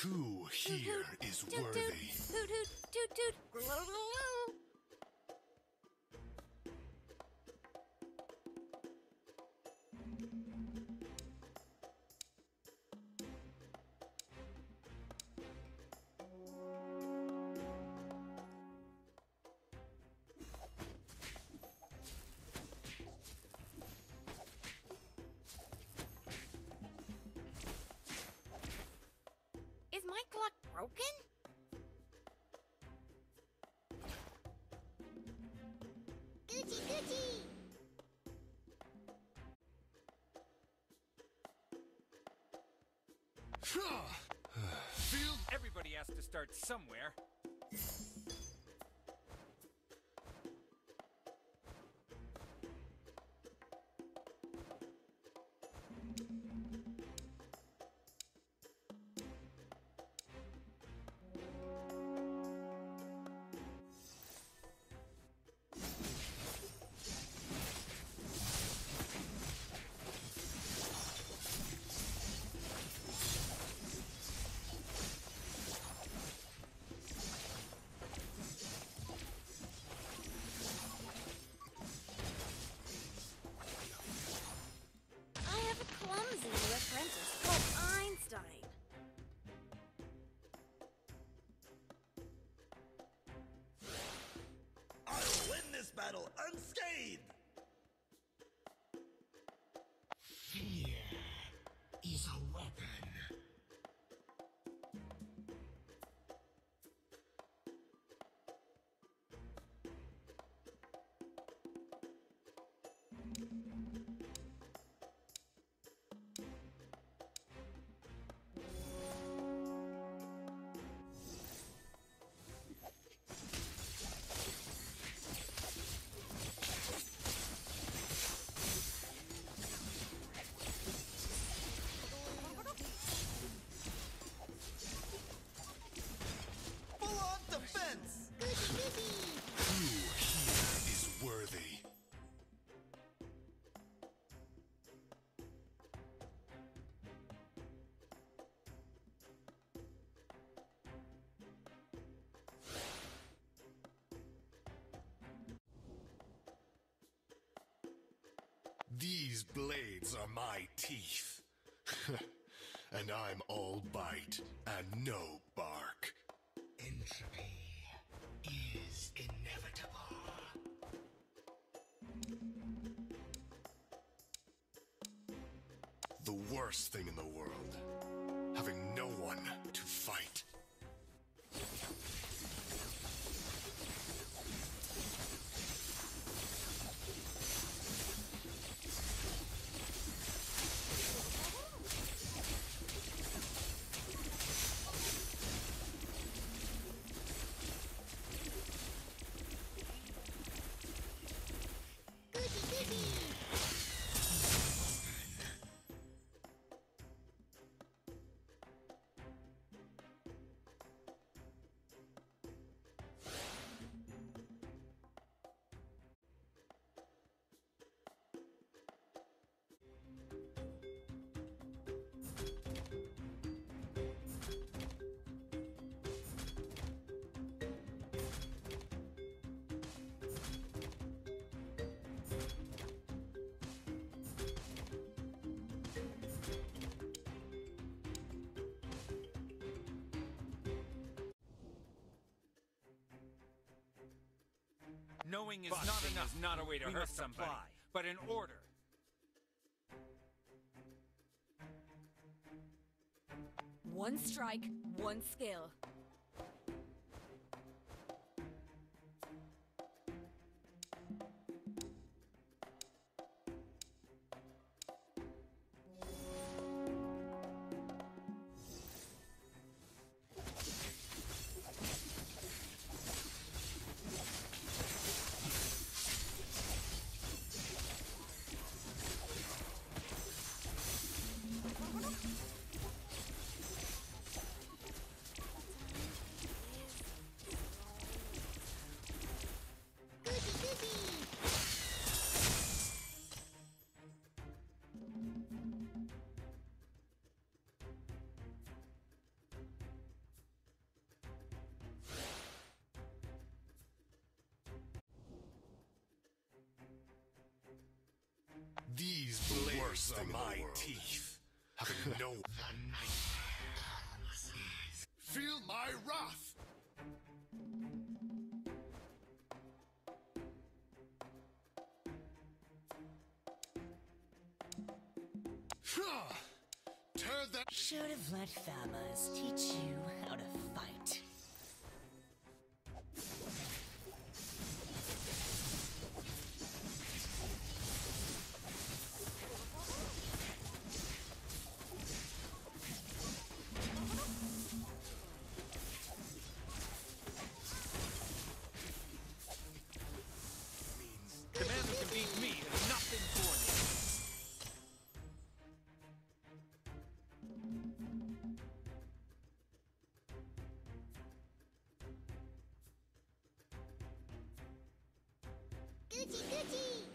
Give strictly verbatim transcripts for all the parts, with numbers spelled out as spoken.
Who here is worthy? Hoot hoot toot toot. Is my clock broken? Gucci, Gucci! Field, everybody has to start somewhere. Clumsy new apprentice called Einstein. I'll win this battle unscathed! Fear is a weapon. Defense! Who here is worthy? These blades are my teeth. And I'm all bite and no bark. Entropy is inevitable. The worst thing in the world. Having no one to fight. Knowing is Busting not enough. is not a way to We hurt must somebody. apply, but in order. One strike, one skill. worst thing in the world. Teeth. Having no The nightmare comes. Feel my wrath! Tear that. Should have let Famas teach you how to fight. The man who can beat me has not been born yet. Gucci, Gucci!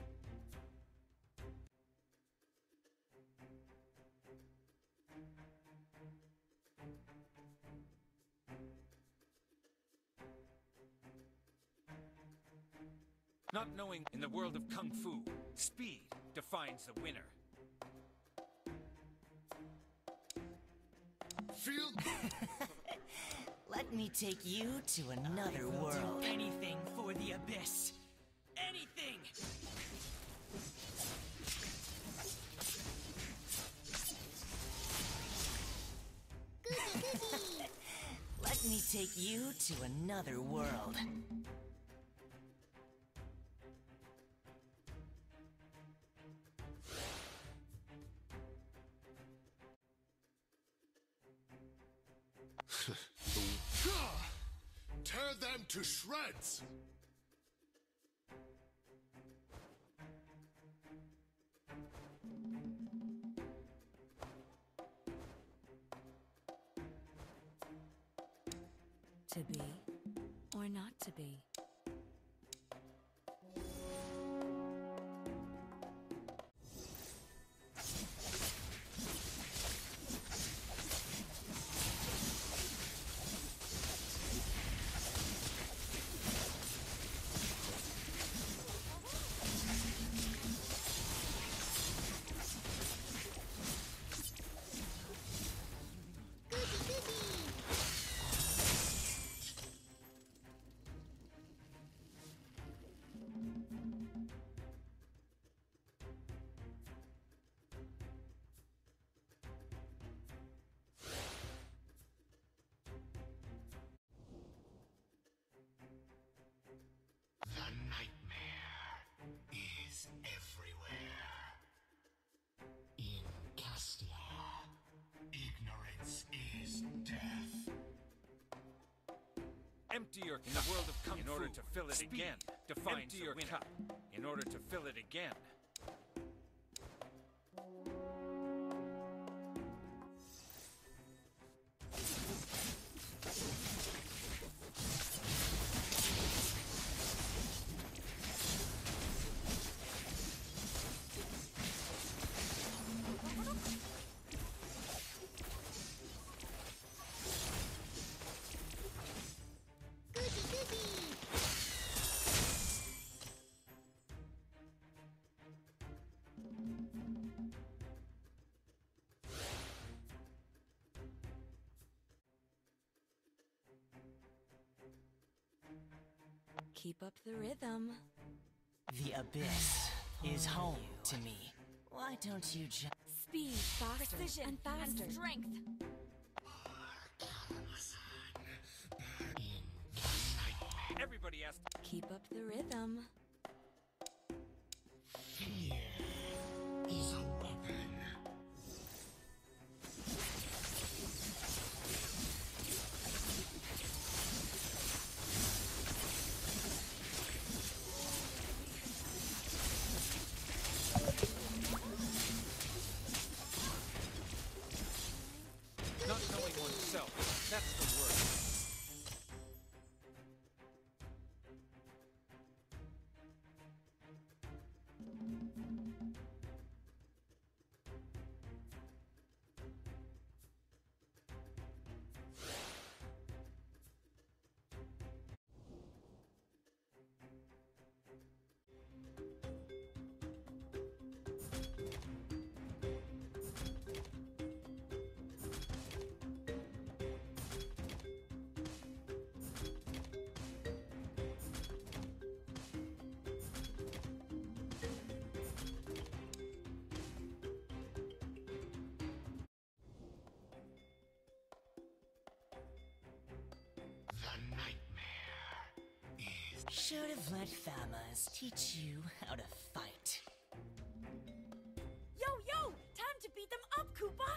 Not knowing in the world of Kung Fu, speed defines the winner. Feel. Let me take you to another world. Do anything for the abyss. Anything! Let me take you to another world. Tear them to shreds! To be or not to be. The nightmare is everywhere. In Castia, ignorance is death. Empty your cup in the world of Kung Fu in order to fill it again. Defines Empty your winner. Cup in order to fill it again. Keep up the rhythm. The abyss is home to me. Why don't you just... Speed, faster, precision, and faster. And strength. Everybody has to... Keep up the rhythm. Fear is a weapon. Not knowing oneself, that's the worst. Should have let Famas teach you how to fight. Yo, yo! Time to beat them up, Koopa!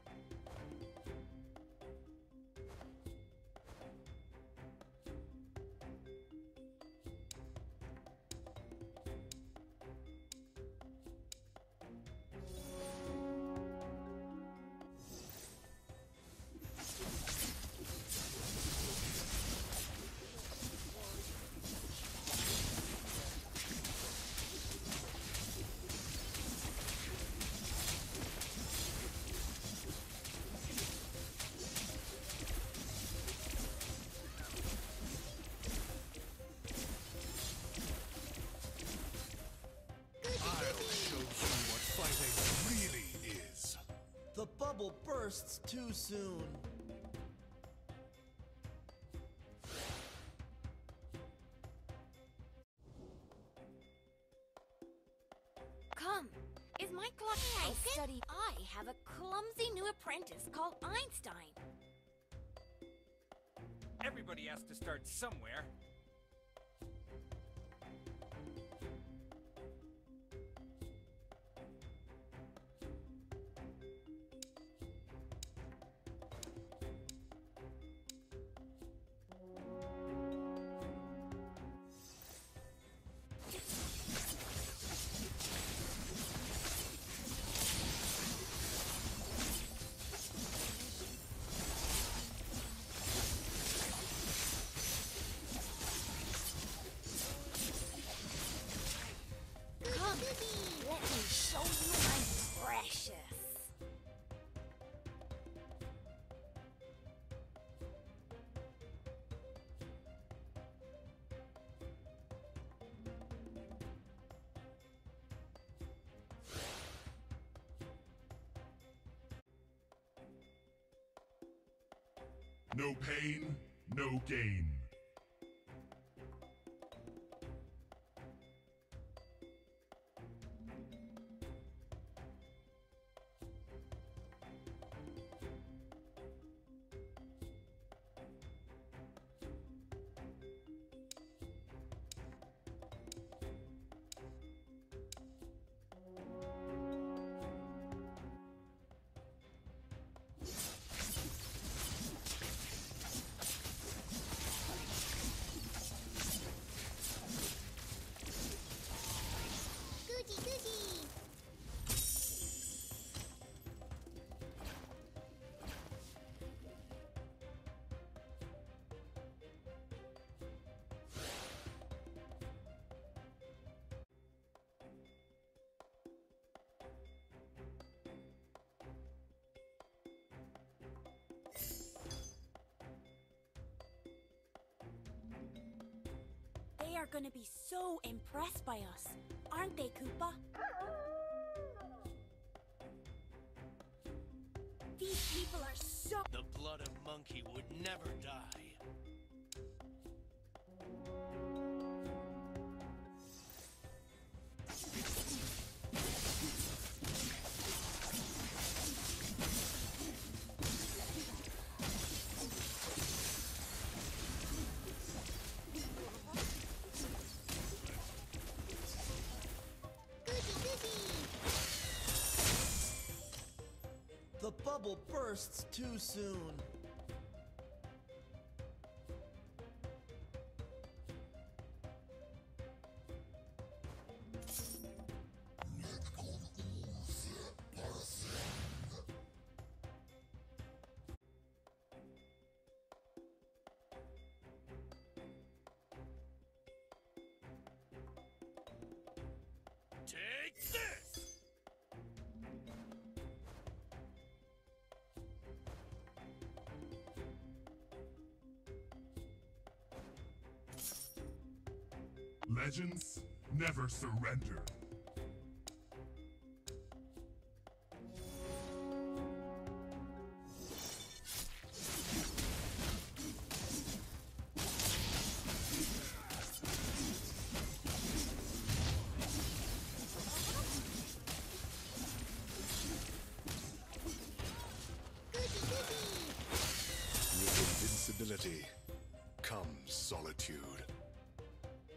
The bubble bursts too soon. Come, is my clock broken? I study. I have a clumsy new apprentice called Einstein. Everybody has to start somewhere. Let me show you my precious. No pain, no gain. They are gonna be so impressed by us, aren't they, Koopa? These people are so— The blood of monkey would never die. The bubble bursts too soon. Take this! Legends never surrender. With invincibility comes solitude.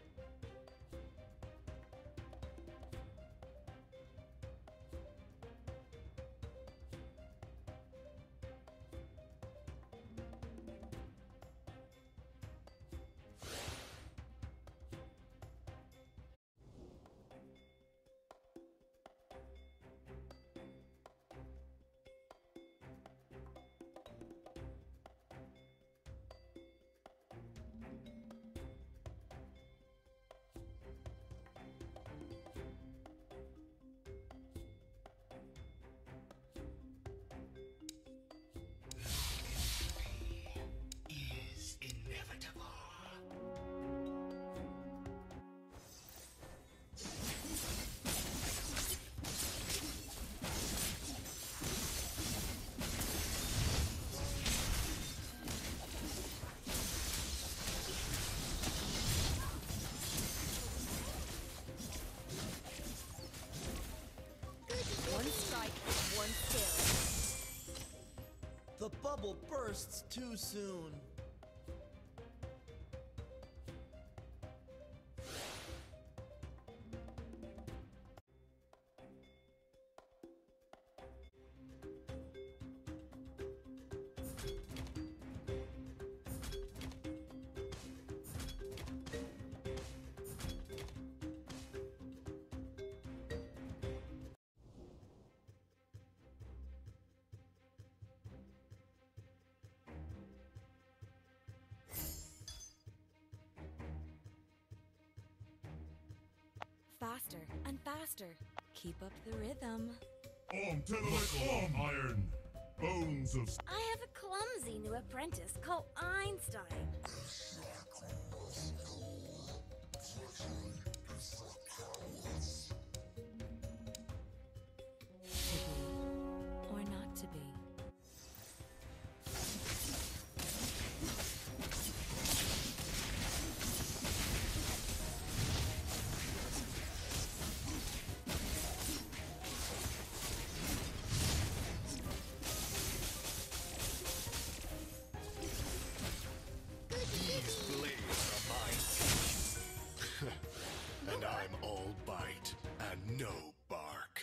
bursts too soon. Faster and faster. Keep up the rhythm. On Tedalic Arm Iron! Bones of... I have a clumsy new apprentice called Einstein. To be or not to be. These blades are my teeth. And I'm all bite and no bark.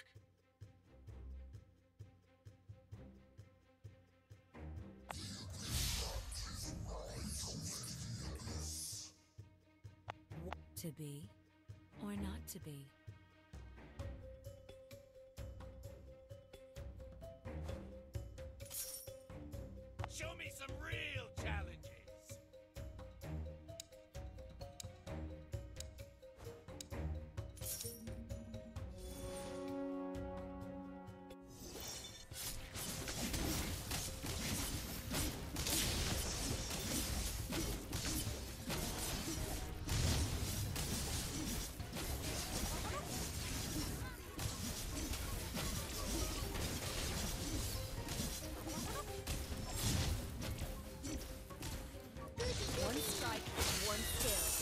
To be or not to be. Show me some real challenges. One strike, one kill.